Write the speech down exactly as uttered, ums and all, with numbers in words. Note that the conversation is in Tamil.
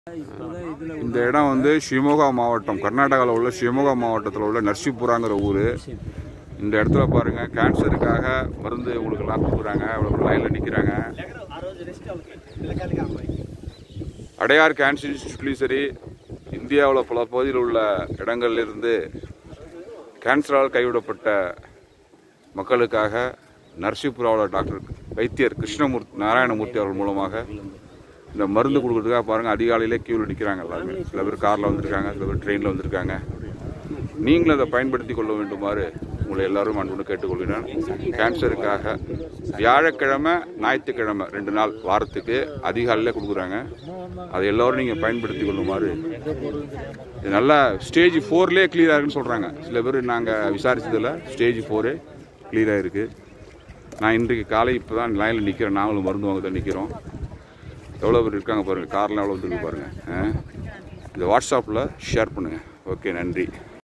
இந்த இடம் வந்து ஷிமோகா மாவட்டம், கர்நாடகாவில் உள்ள ஷிமோகா மாவட்டத்தில் உள்ள நர்சிபுராங்கிற ஊர். இந்த இடத்துல பாருங்கள், கேன்சருக்காக மருந்து உங்களுக்கு எல்லாம் கொடுக்குறாங்க. அவ்வளோ லைனில் நிற்கிறாங்க. அடையார் கேன்சர் இன்ஸ்டியூட்லேயும் சரி, இந்தியாவில் பல பகுதியில் உள்ள இடங்கள்லிருந்து கேன்சரால் கைவிடப்பட்ட மக்களுக்காக நர்சிபுராவில் டாக்டர் வைத்தியர் கிருஷ்ணமூர்த்தி நாராயணமூர்த்தி அவர்கள் மூலமாக இந்த மருந்து கொடுக்குறதுக்காக பாருங்கள், அதிகாலையிலே கியூவில் நிற்கிறாங்க எல்லாருமே. சில பேர் காரில் வந்திருக்காங்க, சில பேர் ட்ரெயினில் வந்திருக்காங்க. நீங்களும் அதை பயன்படுத்தி கொள்ள வேண்டுமாறு உங்களை எல்லாரும் அன்புன்னு கேட்டுக்கொள்கிறேன். கேன்சருக்காக வியாழக்கிழமை ஞாயிற்றுக்கிழமை ரெண்டு நாள் வாரத்துக்கு அதிகாலையில் கொடுக்குறாங்க. அதை எல்லோரும் நீங்கள் பயன்படுத்தி கொள்ளுமாறு. இது நல்லா ஸ்டேஜ் ஃபோர்லேயே கிளியராக இருக்குன்னு சொல்கிறாங்க. சில பேர் நாங்கள் விசாரித்ததில் ஸ்டேஜ் ஃபோரே கிளியராக இருக்குது. நான் இன்றைக்கு காலை இப்போ தான் லைனில் நிற்கிறேன். நாங்களும் மருந்து வாங்க தான் நிற்கிறோம். எவ்வளோ பேர் இருக்காங்க பாருங்கள், கார்லாம் எவ்வளோ வந்துருக்கு பாருங்கள். இந்த வாட்ஸ்அப்பில் ஷேர் பண்ணுங்கள். ஓகே, நன்றி.